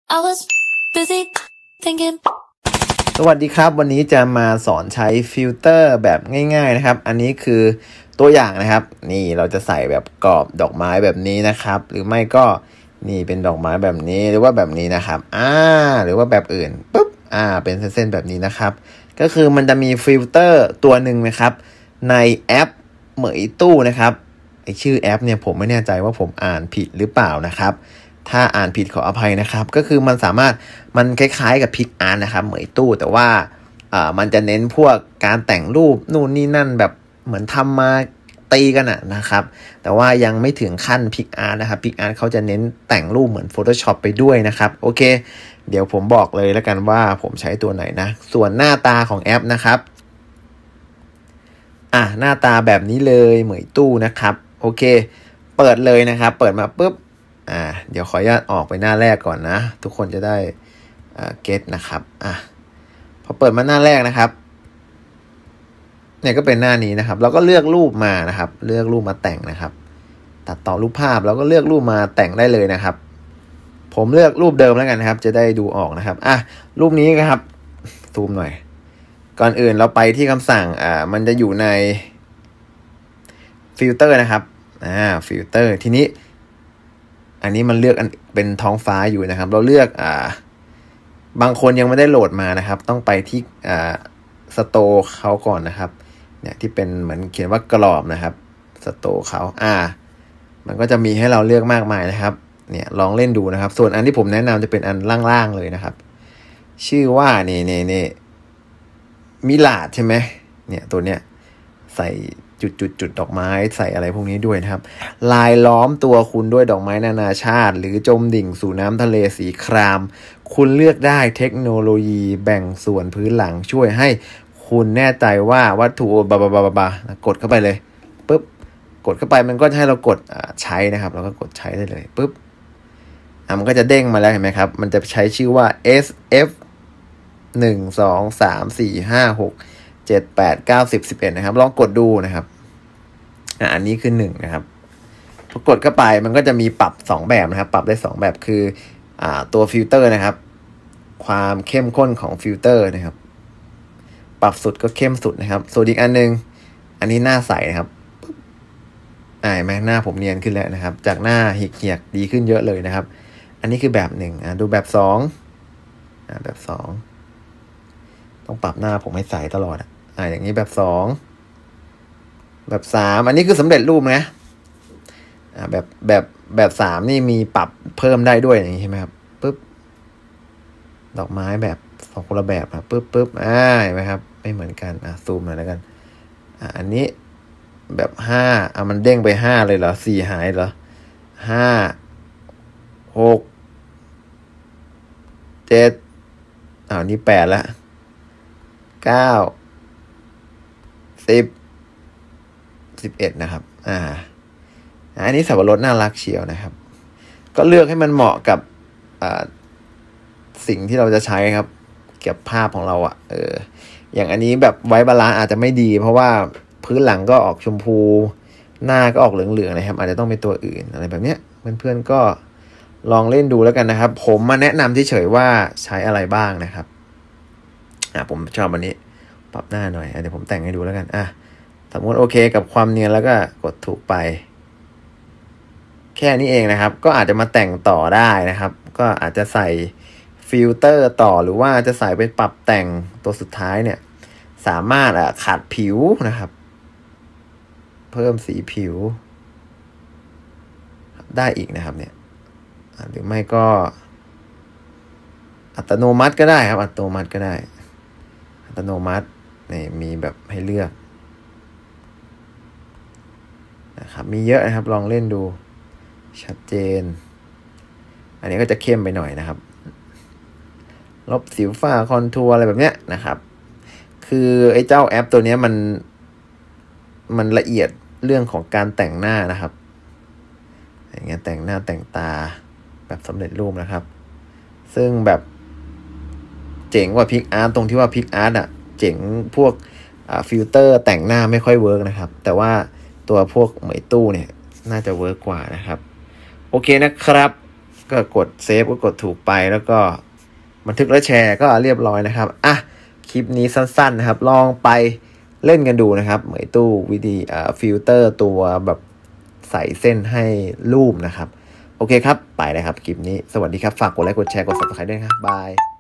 I was busy thinking สวัสดีครับวันนี้จะมาสอนใช้ฟิลเตอร์แบบง่ายๆนะครับอันนี้คือตัวอย่างนะครับนี่เราจะใส่แบบกรอบดอกไม้แบบนี้นะครับหรือไม่ก็นี่เป็นดอกไม้แบบนี้หรือว่าแบบนี้นะครับหรือว่าแบบอื่นปุ๊บเป็นเส้นๆแบบนี้นะครับก็คือมันจะมีฟิลเตอร์ตัวหนึ่งนะครับในแอปเหมยตู้นะครับไอชื่อแอปเนี่ยผมไม่แน่ใจว่าผมอ่านผิดหรือเปล่านะครับถ้าอ่านผิดขออภัยนะครับก็คือมันสามารถมันคล้ายๆกับพิกอาร์ตนะครับเหมยตู้แต่ว่ามันจะเน้นพวกการแต่งรูปนู่นนี่นั่นแบบเหมือนทำมาตีกันนะครับแต่ว่ายังไม่ถึงขั้นพิกอาร์ตนะครับพิกอาร์ตเขาจะเน้นแต่งรูปเหมือน Photoshop ไปด้วยนะครับโอเคเดี๋ยวผมบอกเลยแล้วกันว่าผมใช้ตัวไหนนะส่วนหน้าตาของแอปนะครับหน้าตาแบบนี้เลยเหมยตู้นะครับโอเคเปิดเลยนะครับเปิดมาปุ๊บเดี๋ยวขออนุญาตออกไปหน้าแรกก่อนนะทุกคนจะได้เก็ตนะครับพอเปิดมาหน้าแรกนะครับเนี่ยก็เป็นหน้านี้นะครับเราก็เลือกรูปมานะครับเลือกรูปมาแต่งนะครับตัดต่อรูปภาพเราก็เลือกรูปมาแต่งได้เลยนะครับผมเลือกรูปเดิมแล้วกันนะครับจะได้ดูออกนะครับรูปนี้นะครับซูมหน่อยก่อนอื่นเราไปที่คำสั่งมันจะอยู่ในฟิลเตอร์นะครับฟิลเตอร์ทีนี้อันนี้มันเลือกเป็นท้องฟ้าอยู่นะครับเราเลือกบางคนยังไม่ได้โหลดมานะครับต้องไปที่สโตร์เขาก่อนนะครับเนี่ยที่เป็นเหมือนเขียนว่ากรอบนะครับสโตร์เขามันก็จะมีให้เราเลือกมากมายนะครับเนี่ยลองเล่นดูนะครับส่วนอันที่ผมแนะนำจะเป็นอันล่างๆเลยนะครับชื่อว่านี่มิลาดใช่ไหมเนี่ยตัวเนี้ยใส่จุดดอกไม้ใส่อะไรพวกนี้ด้วยนะครับลายล้อมตัวคุณด้วยดอกไม้นานาชาติหรือจมดิ่งสู่น้ำทะเลสีครามคุณเลือกได้เทคโนโลยีแบ่งส่วนพื้นหลังช่วยให้คุณแน่ใจว่าวัตถุกดเข้าไปเลยปุ๊บกดเข้าไปมันก็จะให้เรากดใช้นะครับเราก็กดใช้ได้เลยปุ๊บมันก็จะเด้งมาแล้วเห็นไหมครับมันจะใช้ชื่อว่า SF 1 2 3 4 5 6 7 8 9 10 11นะครับลองกดดูนะครับอันนี้คือ1นะครับพอกดเข้าไปมันก็จะมีปรับ2แบบนะครับปรับได้2แบบคือตัวฟิลเตอร์นะครับความเข้มข้นของฟิลเตอร์นะครับปรับสุดก็เข้มสุดนะครับส่วนอีกอันนึงอันนี้หน้าใสนะครับเห็นไหมหน้าผมเนียนขึ้นแล้วนะครับจากหน้าเหียกดีขึ้นเยอะเลยนะครับอันนี้คือแบบ1ดูแบบ2แบบ2ต้องปรับหน้าผมให้ใสตลอดอย่างนี้แบบ2แบบ3อันนี้คือสำเร็จรูปนะแบบ3นี่มีปรับเพิ่มได้ด้วยอย่างนี้ใช่ไหมครับปึ๊บดอกไม้แบบ2คนละแบบปึ๊บเห็นไหมครับไม่เหมือนกันซูมหน่อยแล้วกันอันนี้แบบ5มันเด้งไป5เลยเหรอ4หายเหรอ5 6 7นี่8แล้ว9 10 11นะครับอันนี้สับปะรดน่ารักเชียวนะครับก็เลือกให้มันเหมาะกับสิ่งที่เราจะใช้ครับเก็บภาพของเราอย่างอันนี้แบบไว้บาลานซ์อาจจะไม่ดีเพราะว่าพื้นหลังก็ออกชมพูหน้าก็ออกเหลืองๆนะครับอาจจะต้องเป็นตัวอื่นอะไรแบบเนี้ยเพื่อนๆก็ลองเล่นดูแล้วกันนะครับผมมาแนะนำเฉยๆว่าใช้อะไรบ้างนะครับผมชอบอันนี้ปรับหน้าหน่อยเดี๋ยวผมแต่งให้ดูแล้วกันสมมติโอเคกับความเนียนแล้วก็กดถูกไปแค่นี้เองนะครับก็อาจจะมาแต่งต่อได้นะครับก็อาจจะใส่ฟิลเตอร์ต่อหรือว่าจะใส่ไปปรับแต่งตัวสุดท้ายเนี่ยสามารถขัดผิวนะครับเพิ่มสีผิวได้อีกนะครับเนี่ยหรือไม่ก็อัตโนมัติก็ได้ครับอัตโนมัติก็ได้อัตโนมัตินี่มีแบบให้เลือกนะครับมีเยอะนะครับลองเล่นดูชัดเจนอันนี้ก็จะเข้มไปหน่อยนะครับลบสิวฝ้าคอนทัวร์อะไรแบบเนี้ยนะครับคือไอ้เจ้าแอปตัวนี้มันละเอียดเรื่องของการแต่งหน้านะครับอย่างเงี้ยแต่งหน้าแต่งตาแบบสำเร็จรูปนะครับซึ่งแบบเจ๋งกว่าพิกอาร์ตตรงที่ว่าพิกอาร์ตเจ๋งพวกฟิลเตอร์แต่งหน้าไม่ค่อยเวิร์กนะครับแต่ว่าตัวพวกเหมยตู้เนี่ยน่าจะเวิร์กกว่านะครับโอเคนะครับก็กดเซฟก็กดถูกไปแล้วก็บันทึกและแชร์ก็เรียบร้อยนะครับคลิปนี้สั้นๆนะครับลองไปเล่นกันดูนะครับเหมยตู้วิธีฟิลเตอร์ตัวแบบใส่เส้นให้รูปนะครับโอเคครับไปเลยครับคลิปนี้สวัสดีครับฝากกดไลค์กดแชร์กด Subscribe ด้วยครับบาย